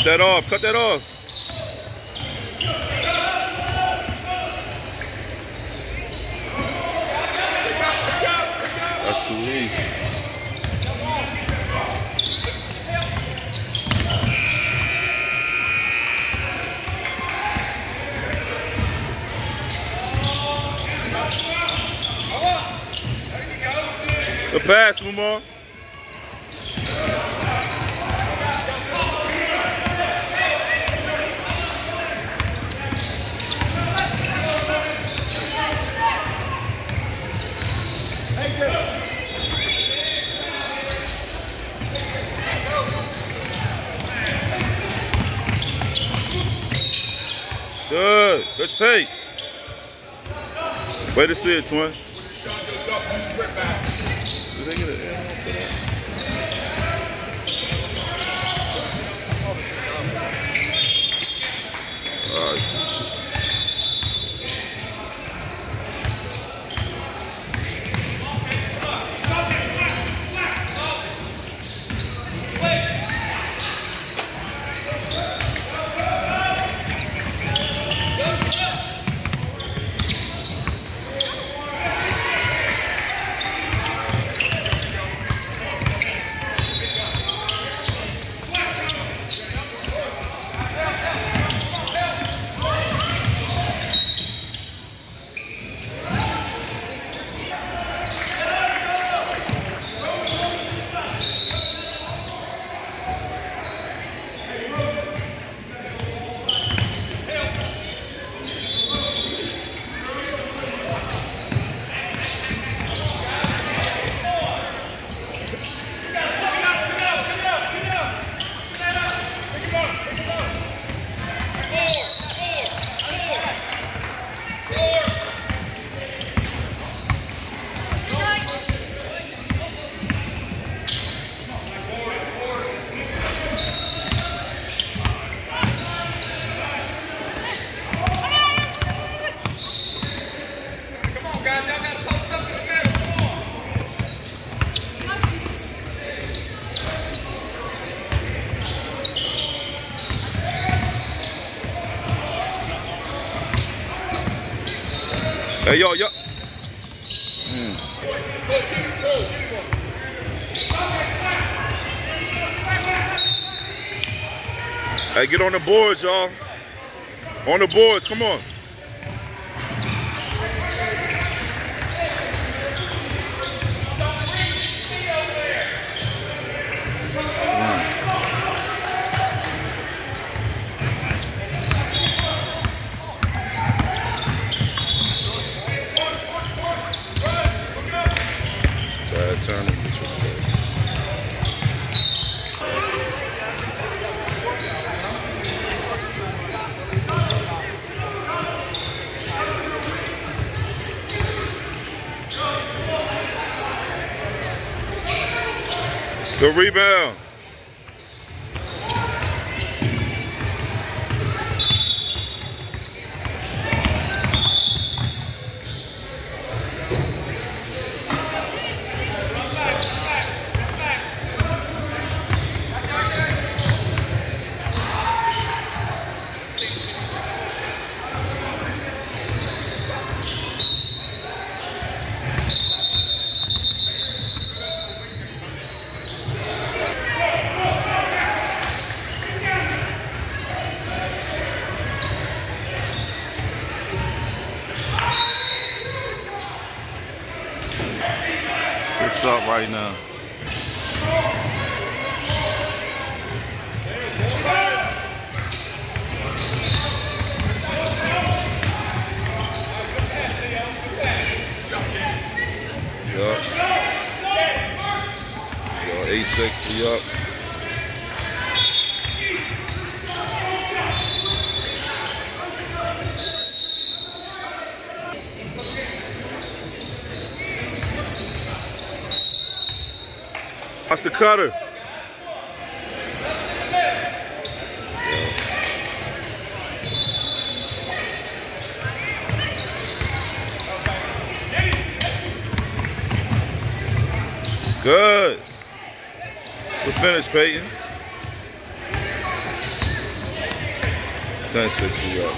Cut that off. Cut that off. That's too easy. Good pass, Lamar. Good. Good take. Way to see it, twin. Did they get an air for that? Oh, I see. Hey, yo. Hey, get on the boards, y'all. On the boards, come on. Turn and get your play. Good rebound. Six up right now. Yup. Yo, 860 up. Watch the cutter. Good. Good finish, Peyton. 10-6 we up.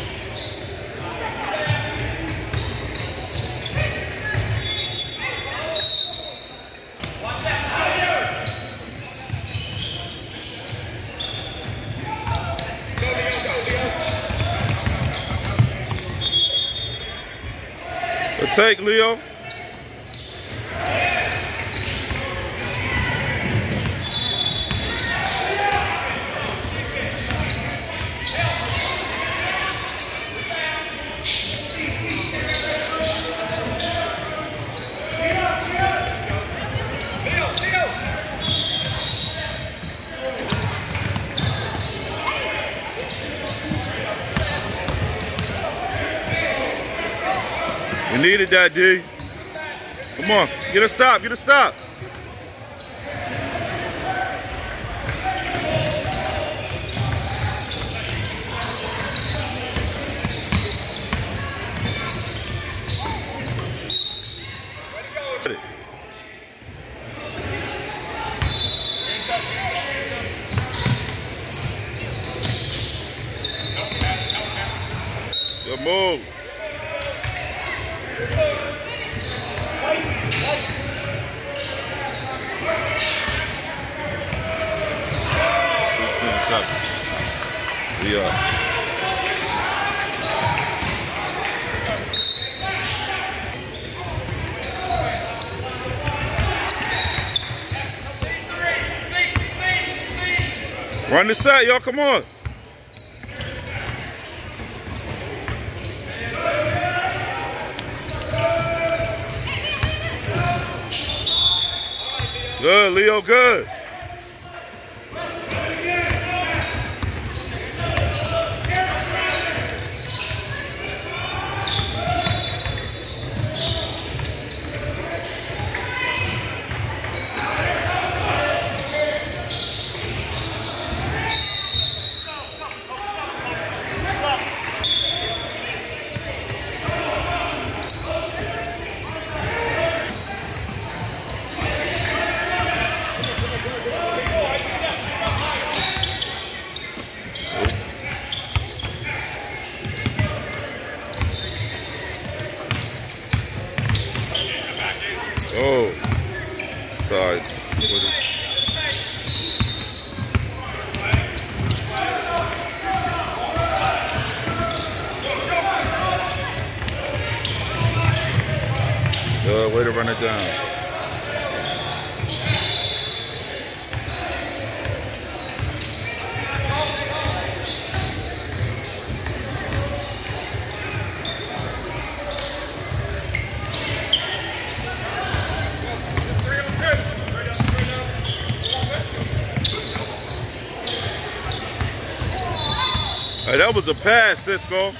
Take, Leo. You needed that, D. Come on, get a stop, get a stop. Good move. We are. Run the set, y'all, come on. Good, Leo, good. Oh, sorry. Good way to run it down. Hey, that was a pass, Cisco.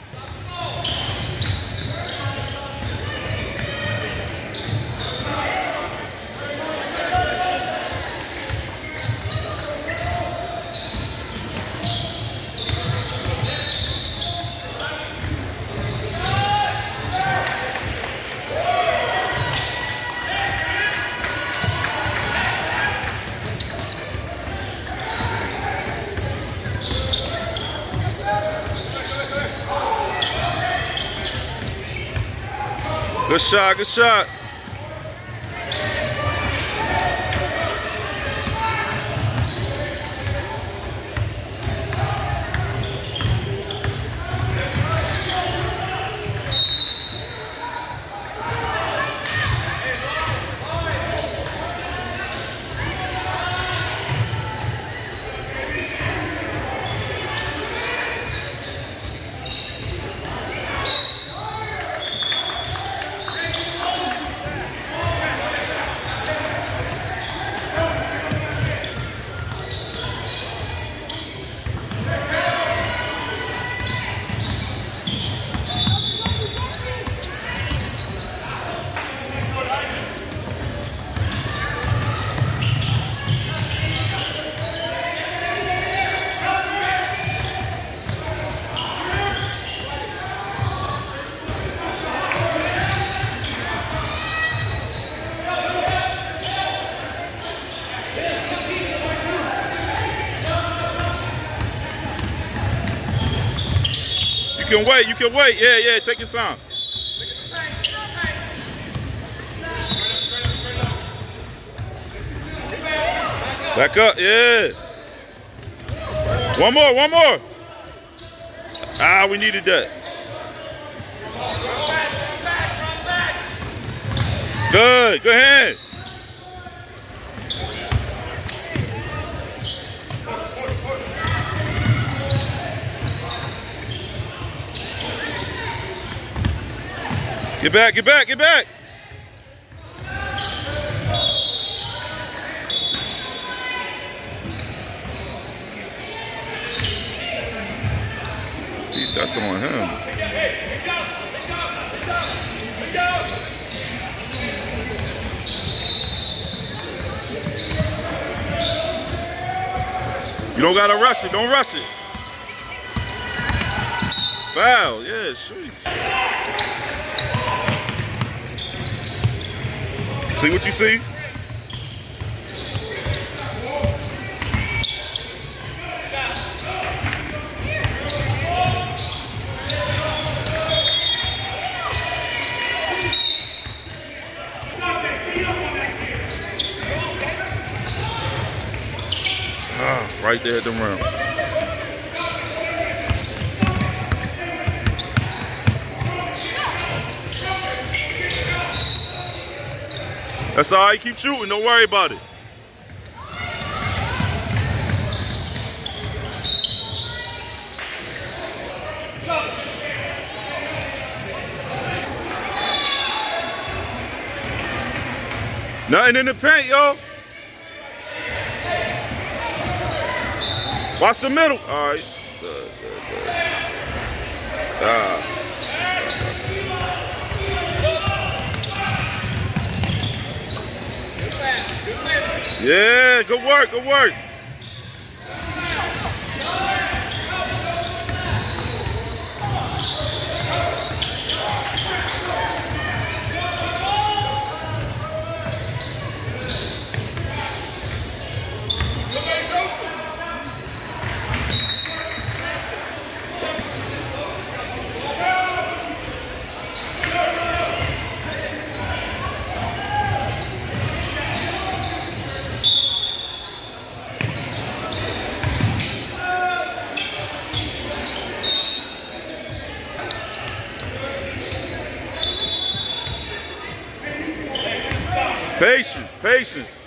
Good shot, good shot. can wait. You can wait. Yeah, yeah. Take your time. Back up. Yeah. One more. One more. Ah, we needed that. Good. Good hand. Get back, get back, get back. That's on him. You don't gotta rush it, don't rush it. Foul, yeah, shoot. See what you see? Ah, right there at the rim. That's all right, keep shooting, don't worry about it. Nothing in the paint, yo. Watch the middle. All right. Yeah, good work, good work. Patience, patience.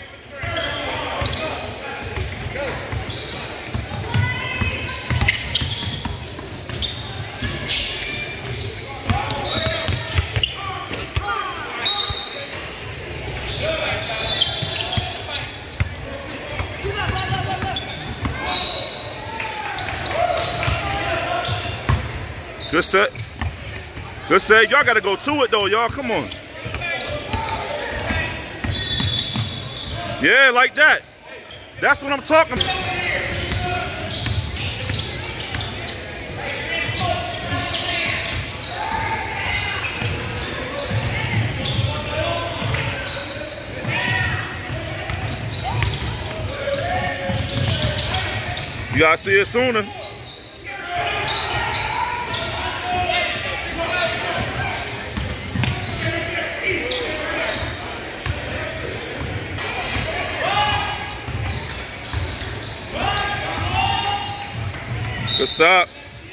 Good set. Good set. Y'all got to go to it, though, y'all. Come on. Yeah, like that. That's what I'm talking about. You gotta see it sooner. Good stop.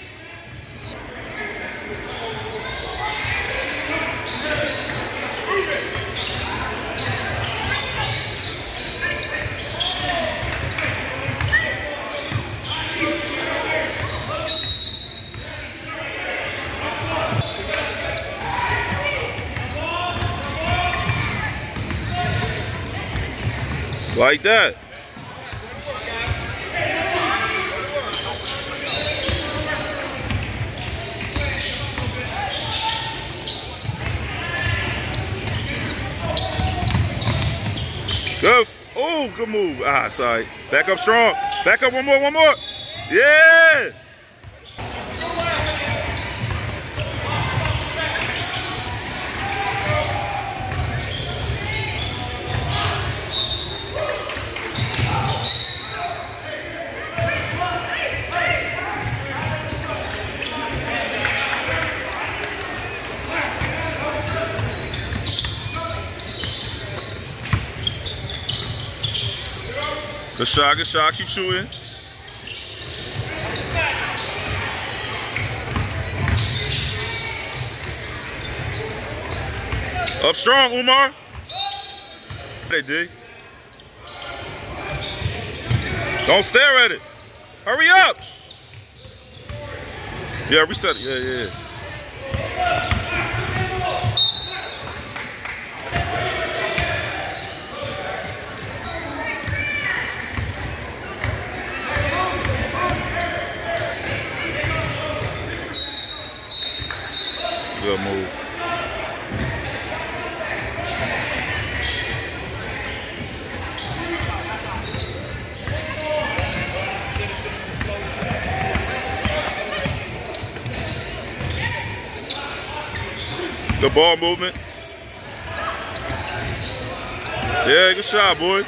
Like that. Good. Oh, good move. Ah, sorry. Back up strong. Back up one more, one more. Yeah. Good shot, good shot. Keep shooting. Up strong, Umar. They dig. Don't stare at it. Hurry up. Yeah, reset it. Yeah. It's a good move. Good ball movement. Yeah, good shot, boy.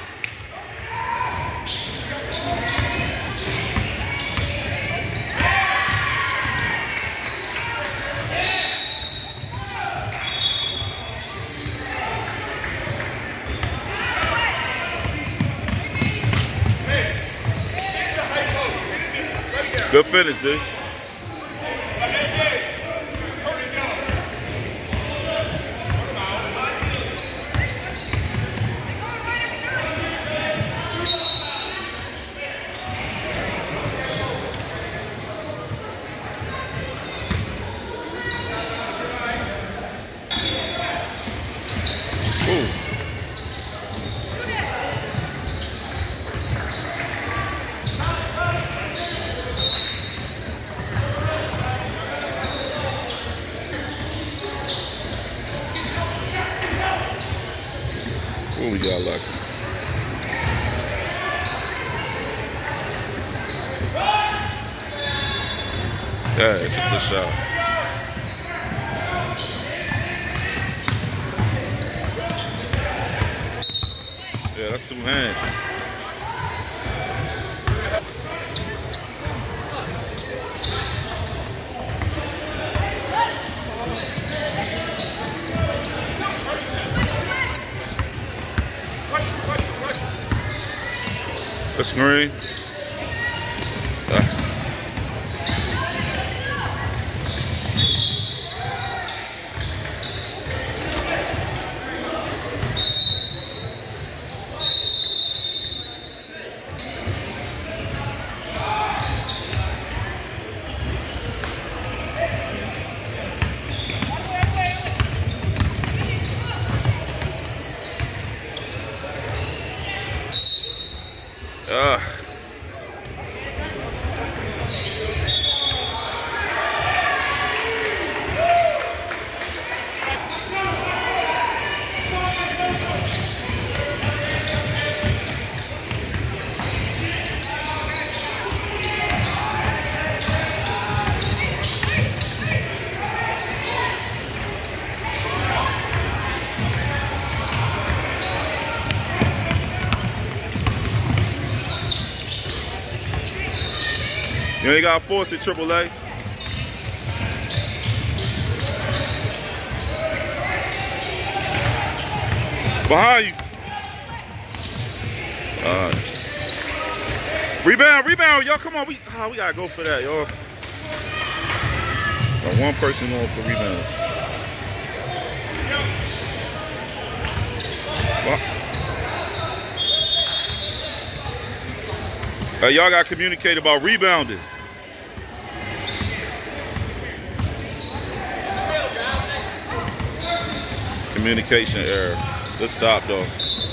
Good finish, dude. We got lucky. Yeah, it's a good shot. Yeah, that's 2 hands. The screen. You ain't got to force it, AAA. Behind you. All right. Rebound, y'all. Come on, we gotta go for that, y'all. Got one person going for rebounds. Y'all got to communicate about rebounding. Communication error. Good stop, though.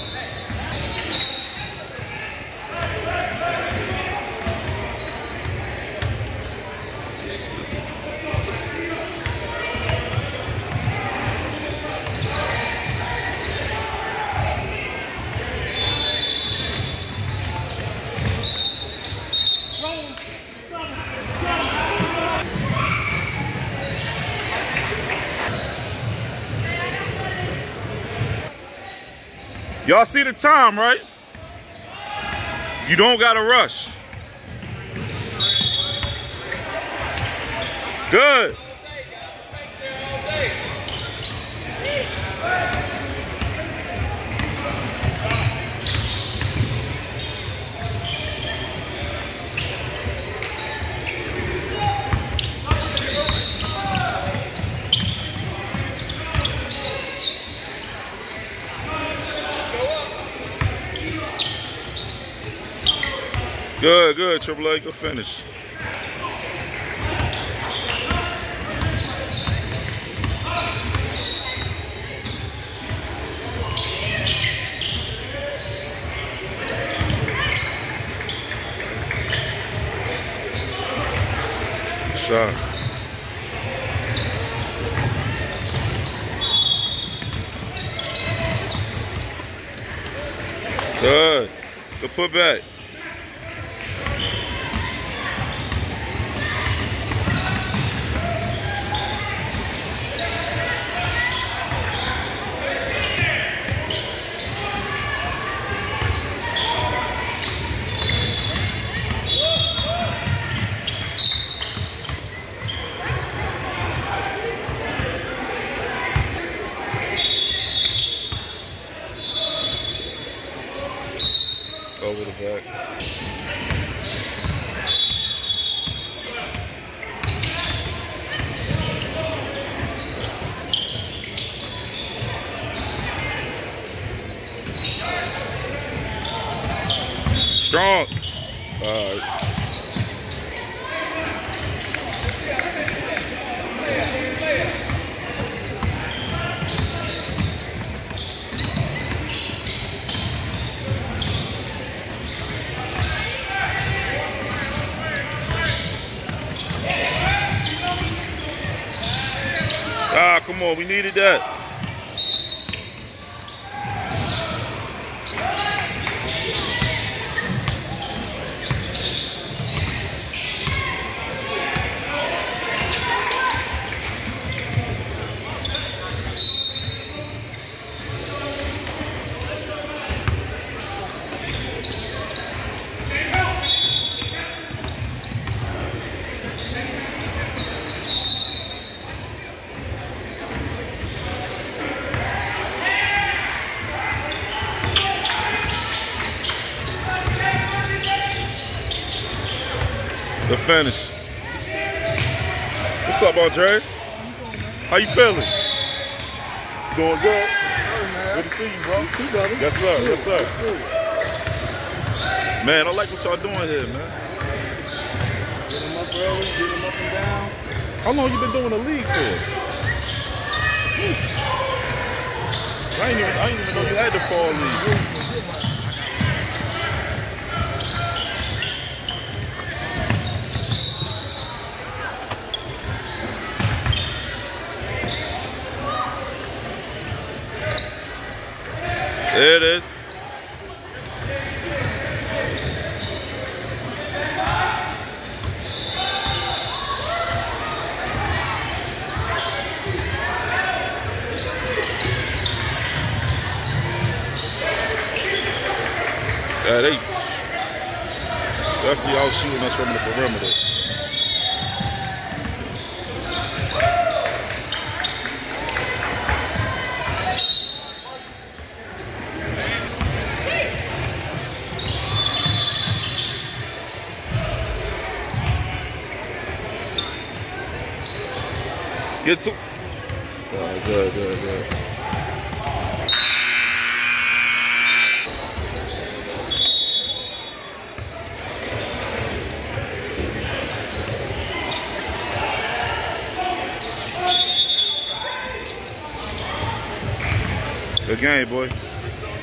Y'all see the time, right? You don't gotta rush. Good. Good, good, Triple A. Good finish. Good shot. Good. Good putback. Over the back. Strong. Come on, we needed that. The finish. What's up, Andre? How you feeling? Doing good? Good to see you, bro. You too, brother. Yes, sir. Yes, sir. Man, I like what y'all doing here, man. Get them up early, get them up and down. How long you been doing the league for? I ain't even know you had the fall league. There it is. Yeah, they definitely out shooting us from the perimeter. Get to. Oh, good, good, good. Good game, boy.